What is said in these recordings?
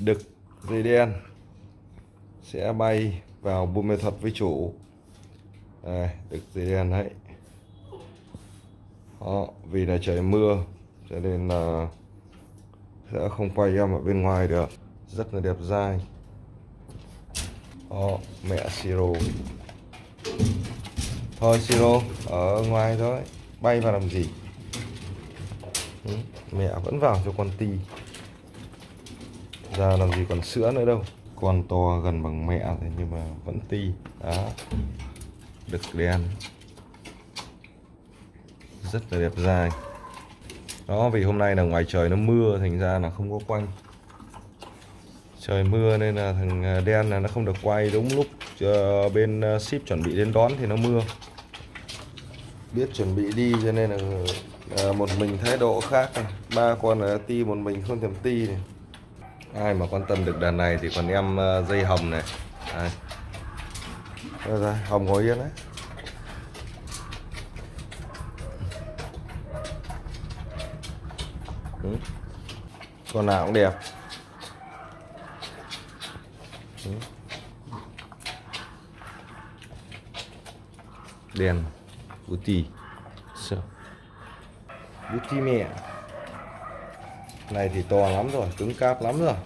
đực dây đen sẽ bay vào Buôn Mê Thuột với chủ. Đây, đực dây đen đấy. Đó, vì là trời mưa cho nên là sẽ không quay em ở bên ngoài được. Rất là đẹp dai. Đó, mẹ Siro. Thôi Siro ở ngoài thôi, bay vào làm gì? Mẹ vẫn vào cho con ti. Ra làm gì còn sữa nữa đâu. Con to gần bằng mẹ rồi nhưng mà vẫn ti. Đó, đực đen rất là đẹp dai. Đó, vì hôm nay là ngoài trời nó mưa thành ra là không có quay. Trời mưa nên là thằng đen là nó không được quay đúng lúc bên ship chuẩn bị đến đón thì nó mưa. Biết chuẩn bị đi cho nên là một mình thái độ khác này. Ba con là ti, một mình không thèm ti này. Ai mà quan tâm được đàn này thì còn em dây hồng này. Đây, hồng ngồi yên đấy. Con nào cũng đẹp. Đen Beauty. Beauty mẹ này thì to lắm rồi, cứng cáp lắm rồi.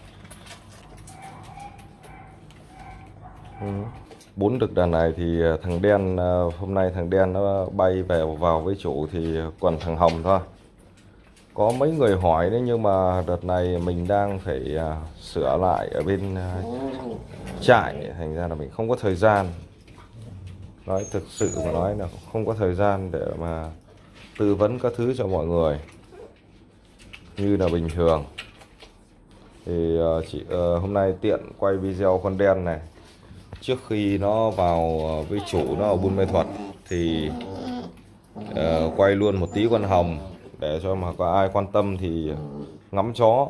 4 đực đàn này thì thằng đen hôm nay thằng đen nó bay vào với chủ thì còn thằng hồng thôi. Có mấy người hỏi đấy nhưng mà đợt này mình đang phải sửa lại ở bên trại, thành ra là mình không có thời gian. Nói thực sự mà nói là không có thời gian để mà tư vấn các thứ cho mọi người như là bình thường. Thì hôm nay tiện quay video con đen này trước khi nó vào với chủ nó ở Buôn Mê Thuột thì quay luôn một tí con hồng để cho mà có ai quan tâm thì ngắm chó.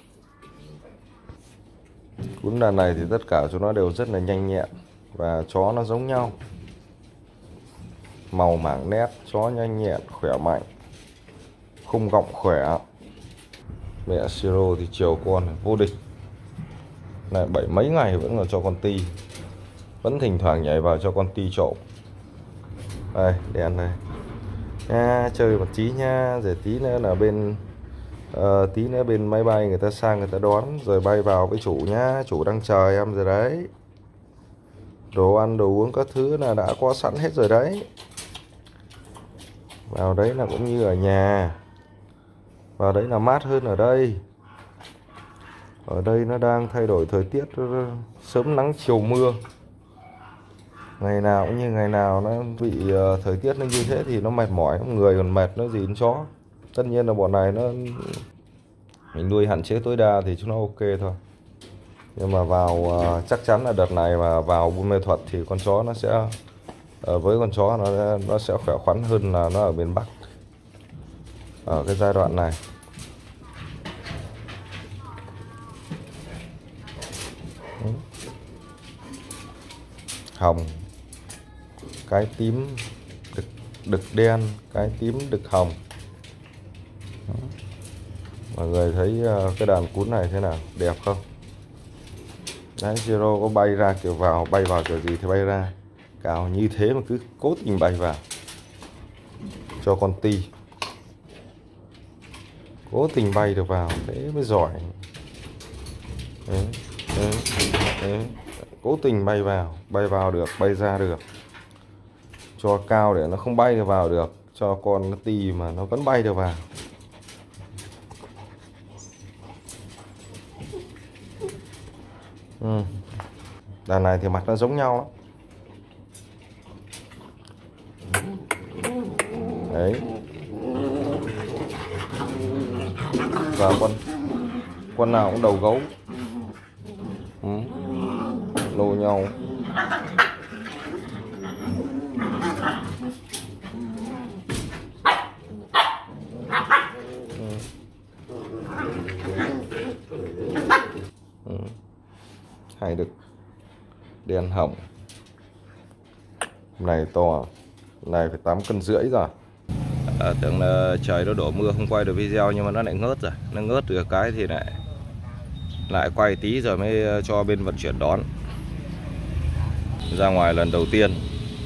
Cuốn đàn này thì tất cả chúng nó đều rất là nhanh nhẹn và chó nó giống nhau. Màu mảng nét, chó nhanh nhẹn, khỏe mạnh, khung gọng khỏe. Mẹ Siro thì chiều con vô địch. Này 7 mấy ngày vẫn còn cho con ti. Vẫn thỉnh thoảng nhảy vào cho con ti trộm. Đây, đèn này. Chơi một tí nha, rồi tí nữa là tí nữa bên máy bay người ta sang người ta đón rồi bay vào với chủ nhá. Chủ đang chờ em rồi đấy. Đồ ăn đồ uống các thứ là đã có sẵn hết rồi đấy. Vào đấy là cũng như ở nhà. Vào đấy là mát hơn ở đây. Ở đây nó đang thay đổi thời tiết, sớm nắng chiều mưa. Ngày nào cũng như ngày nào nó bị thời tiết nó như thế thì nó mệt mỏi, người còn mệt nó gì đến chó. Tất nhiên là bọn này mình nuôi hạn chế tối đa thì chúng nó ok thôi. Nhưng mà vào chắc chắn là đợt này mà vào Buôn Mê Thuột thì con chó nó sẽ với con chó nó sẽ khỏe khoắn hơn là nó ở bên Bắc ở cái giai đoạn này. Hồng, cái tím, đực đen, cái tím, đực hồng. Mọi người thấy cái đàn cún này thế nào, đẹp không? Đấy, Zero có bay ra kiểu bay vào kiểu gì thì bay ra. Cào như thế mà cứ cố tình bay vào cho con ti. Cố tình bay được vào, thế mới giỏi. Đấy. Cố tình bay vào được, bay ra được. Cho cao để nó không bay được vào được. Cho con nó ti mà nó vẫn bay được vào. Đàn này thì mặt nó giống nhau lắm. Đấy. Và con nào cũng đầu gấu. Nô nhau. Hai đực đen hồng. Hôm nay to, này phải 8,5 cân rồi. Tưởng là trời nó đổ mưa không quay được video nhưng mà nó lại ngớt rồi. Nó ngớt được cái thì lại Lại quay tí rồi mới cho bên vận chuyển đón. Ra ngoài lần đầu tiên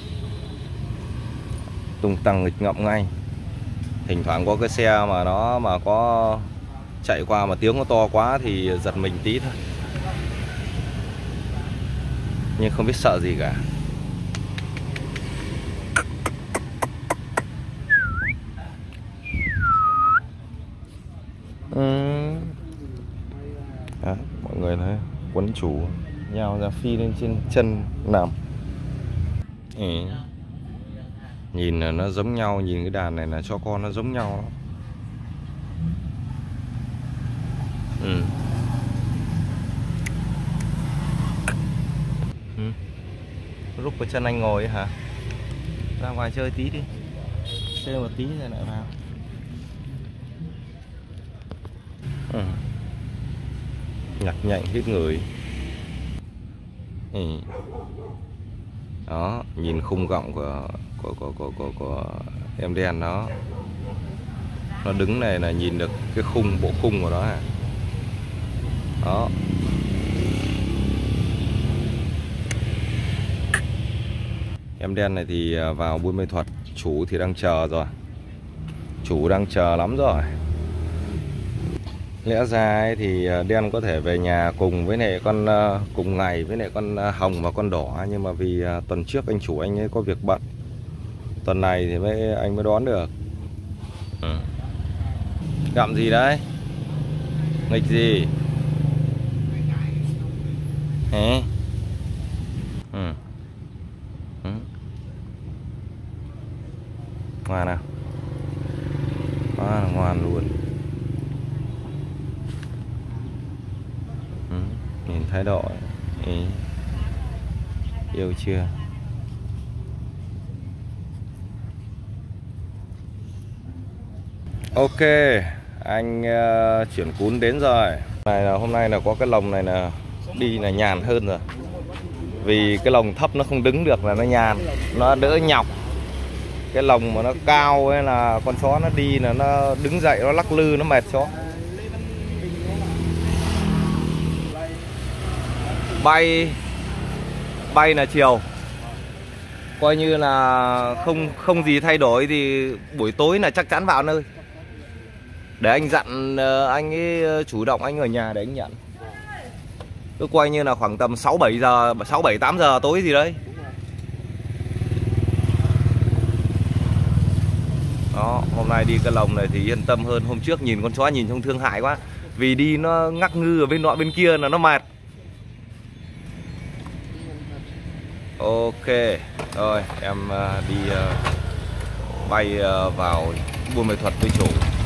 tung tăng nghịch ngợm ngay. Thỉnh thoảng có cái xe mà nó có chạy qua mà tiếng nó to quá thì giật mình tí thôi, nhưng không biết sợ gì cả. Mọi người thấy quấn chủ nhau ra phi lên trên chân nằm. Nhìn là nó giống nhau, nhìn cái đàn này là cho con nó giống nhau. Rút vào chân anh ngồi ấy hả? Ra ngoài chơi tí đi, chơi một tí rồi lại vào. Nhặt nhạnh hết người. Đó, nhìn khung gọng của em đen nó đứng này là nhìn được cái bộ khung của nó à. Đó. Em đen này thì vào Buôn Mê Thuột, chủ thì đang chờ rồi. Chủ đang chờ lắm rồi. Lẽ ra ấy thì đen có thể về nhà cùng với lại cùng ngày với lại con hồng và con đỏ, nhưng mà vì tuần trước anh chủ anh ấy có việc bận, tuần này thì anh mới đón được. Gặm gì đấy? Nghịch gì? Hả? Ngoan nào. Quá là ngoan luôn. Nhìn thái độ yêu chưa? Ok, anh chuyển cún đến rồi. Hôm nay là có cái lồng này là đi là nhàn hơn rồi. Vì cái lồng thấp nó không đứng được là nó nhàn, nó đỡ nhọc. Cái lồng mà nó cao ấy là con chó nó đi là nó đứng dậy nó lắc lư, nó mệt chó. Bay là chiều, coi như là không gì thay đổi thì buổi tối là chắc chắn vào nơi. Để anh dặn anh ấy chủ động, anh ở nhà để anh nhận. Cứ coi như là khoảng tầm 6-7 giờ tối gì đấy. Đó, hôm nay đi cái lồng này thì yên tâm hơn. Hôm trước nhìn con chó nhìn trông thương hại quá, vì đi nó ngắc ngư ở bên nọ bên kia là nó mệt. Ok, rồi em đi bay vào Buôn Mê Thuột với chủ.